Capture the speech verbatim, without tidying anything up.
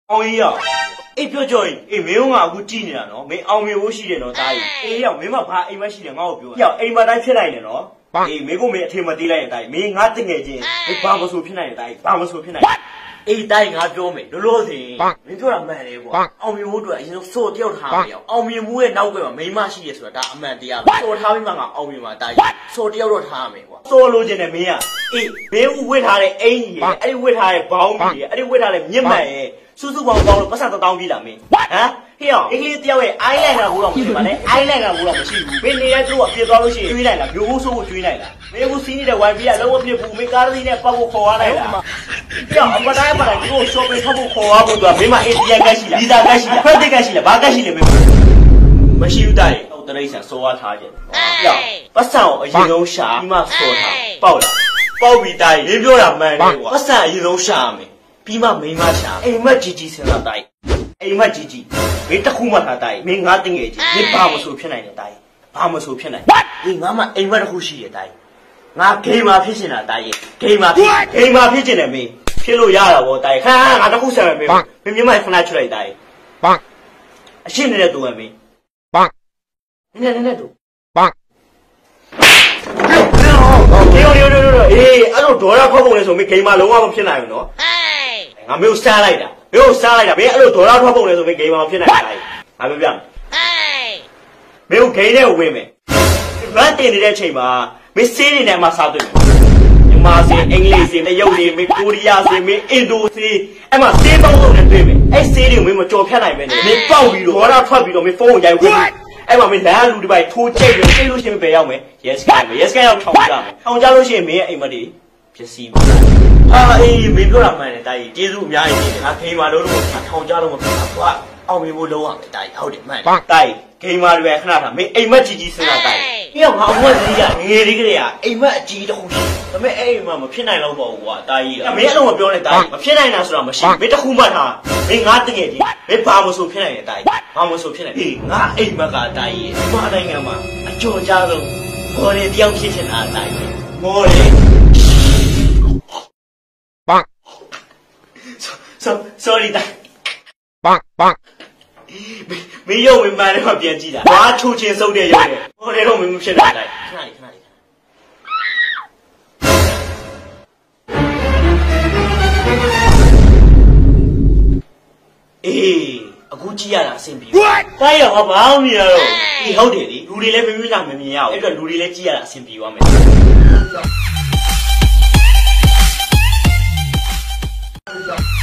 အောင်ကြီးရအေးပြောကြော်အေးမင်းကအခုကြည့်နေတာနော်မင်းအောင်မြင်ဖို့ရှိတယ်နော်တားကြီးအေးရောက်မင်းမဘာအိမ်မရှိတယ်ငါ့ကိုပြောရောက်အိမ်မတိုင်းဖြစ်နိုင်တယ်နော်အေးမင်းကမင်းအထင်မသေးလိုက်ရင်တားကြီးမင်းငါတငယ်ချင်းမင်းဘာမဆိုဖြစ်နိုင်တယ်တားကြီးဘာမဆိုဖြစ်နိုင်အေးတိုင်းငါပြောမယ်လောလောဆယ်မင်းပြောတာမှန်တယ်ကွာအောင်မြင်ဖို့အတွက်အရင်ဆုံးစော်တယောက်ထားမယ်အောင်အောင်မြင်မှုရဲ့နောက်ကမှာမိန်းမရှိရဆိုတာဒါအမှန်တရားပဲစော်ထားပြီးမှငါအောင်မြင်မှာတားကြီးစော်တယောက်တော့ထားမယ်ကွာစော်လို့ခြင်းနဲ့မင်းကအေးမင်းဝစ်ထားတဲ့အင်ကြီးရဲ့အဲ့ဒီဝစ်ထားတဲ့ဘောင်းကြီးရဲ့အဲ့ဒီဝစ်ထားတဲ့မြင့်မှန်ရဲ့စုစုပေါင်းပေါင်းလို့ပတ်စံတောင်းပြလာမင်းဟမ်ဟေ့အောင်အင်္ဂလိပ်တယောက်ရဲ့ eyeliner ဘူးတော့မရှိပါနဲ့ eyeliner ဘူးတော့မရှိဘူးဘယ်နေရသူ့အပြည့်သွားလို့ရှိရင်ကျွေးလိုက်လားမျိုးဦးဆိုးကိုကျွေးလိုက်လားမင်းကစီးနေတဲ့ wifi ကလုံးဝပြစ်ဘူးမင်းကားသီးနဲ့ပတ်ဖို့ခေါ်ရလိုက်လားပြောအမတိုင်းပါတိုင်းကို shopping ဖတ်ဖို့ခေါ်ရဖို့သူကမင်းမ A T M ကတ်ရှိလား visa ကတ်ရှိလား credit ကတ်ရှိလားဘာကတ်ရှိလဲမင်းမရှိဘူးတိုင်ဟုတ်တရိတ်ဆန်စောရထားကြတယ်ပြောပတ်စံကိုအရင်ဆုံးရှာပြီးမှစောထားပေါက်လားပေါက်ပြီးတိုင်မင်းပြောတာမှန်တယ်ကွာပတ်စံအရင်ဆုံးရှာမယ်ပြီးမှမိန်းမရှာအိမ်မက်ကြီးကြီးစင်လာတိုင်အိမ်မက်ကြီးကြီးမင်းတခုမှထားတိုင်မင်းငါတငယ်ကြီးမင်းဘာမဆိုဖြစ်နိုင်တယ်တိုင်ဘာမဆိုဖြစ်နိုင်ဒီငါမှအိမ်မက်တစ်ခုရှိရတိုင်ငါဂိမ်းမှာဖြစ်နေတာတိုင်ဂိမ်းမှာဖြစ်ဂိမ်းမှာဖြစ်ကျင်တယ်မင်းဖြစ်လို့ရတာဗောတိုင်ခါငါတခုဆက်မယ်မင်းမင်းမြမခဏချလိုက်တိုင်ပန်းအရှင်းနေတဲ့တူမင်းပန်းနည်းနည်းနည်းတူပန်းဒီလိုလိုလိုအေးအဲ့လိုဒေါ်ရဖောက်ပုံလဲဆိုမင်းဂိမ်းမှာလုံးဝမဖြစ်နိုင်ဘူးနော်ငါမျိုးစားလိုက်တာမျိုးစားလိုက်တာမင်းအဲ့လိုဒေါ်လာထွက်ပုံလဲဆိုမင်းဂိမ်းမှာဖြစ်နိုင်တာငါပြောပြမယ်မင်းဂိမ်းနဲ့ဝင်မယ်ဗတ်တင်နေတဲ့အချိန်မှာမင်းစေးနေတယ်မှာစားတွေ့မယ်မြန်မာစေးအင်္ဂလိပ်စေးတရုတ်စေးမင်းကိုရီးယားစေးမင်းအင်ဒိုစေးအဲ့မှာစေးပေါင်းစုံနဲ့တွေ့မယ်အဲ့စေးတွေကိုမင်းမကြော်ဖြတ်နိုင်ပဲနဲ့မင်းပေါက်ပြီးတော့ဒေါ်လာထွက်ပြီးတော့မင်းဖုန်းကိုရိုက်ဝင်အဲ့မှာမင်းလမ်းလူတစ်ပိုက်ထိုးကြိတ်လို့ကြိတ်လို့ရှိရင်ဘယ်ရောက်မယ် yes ကမယ် yes ကရောက်ထောင်ကြမယ်ထောင်ကြလို့ရှိရင်မင်းရဲ့အိမ်မက်တွေဖြစ်စီပါအာအေးမင်းပြောတာမှန်တယ်တာကြီးကျေးဇူးအများကြီးတင်တယ်ငါဂိမ်းမာလို့တော့ထောင်ကြလို့မဖြစ်ဘူးကွာအောင်မြင်ဖို့လုံးဝမယ်တာကြီးဟုတ်တယ်မှန်တယ်တာကြီးဂိမ်းမာတွေခဏထားမင်းအိမ်မက်ကြီးကြီးစဉ်းစားတာကြီးပြီးတော့ငါအဝတ်ကြီးကငယ်လေးကလေးကအိမ်မက်အကြီးတစ်ခုရှိဒါပေမဲ့အဲ့အိမ်မက်မဖြစ်နိုင်တော့ပါဘူးကွာတာကြီးကမင်းအဲ့လိုမပြောနဲ့တာကြီးမဖြစ်နိုင်တာဆိုတာမရှိဘူးမင်းတစ်ခုမှတ်ထားမင်းငါတကယ်ကြီးမင်းဘာမဆိုဖြစ်နိုင်တယ်တာကြီးဘာမဆိုဖြစ်နိုင်အေးငါအိမ်မက်ကတာကြီးဒီမနိုင်ငံမှာအကျော်ကြားဆုံးဘော်လေတယောက်ဖြစ်နေတာတာကြီးဘော်လေsorry တာပန်းပန်းမင်းရုပ်ဝင်မှန်းတော့ပြန်ကြည့်တာဘာထိုးချင်းစုပ်တဲ့ရုပ်နဲ့ဟိုလည်းတော့မင်းမဖြစ်နိုင်လိုက်ခဏလေးခဏလေးအေးအခုကြည့်ရတာအဆင်ပြေတိုင်းရောဘာမှမမြင်ရတော့ဒီဟုတ်တယ်လေလူတွေလည်းမမြင်ကြမမြင်ရဘူးအဲ့တော့လူတွေလည်းကြည့်ရတာအဆင်ပြေသွားမယ်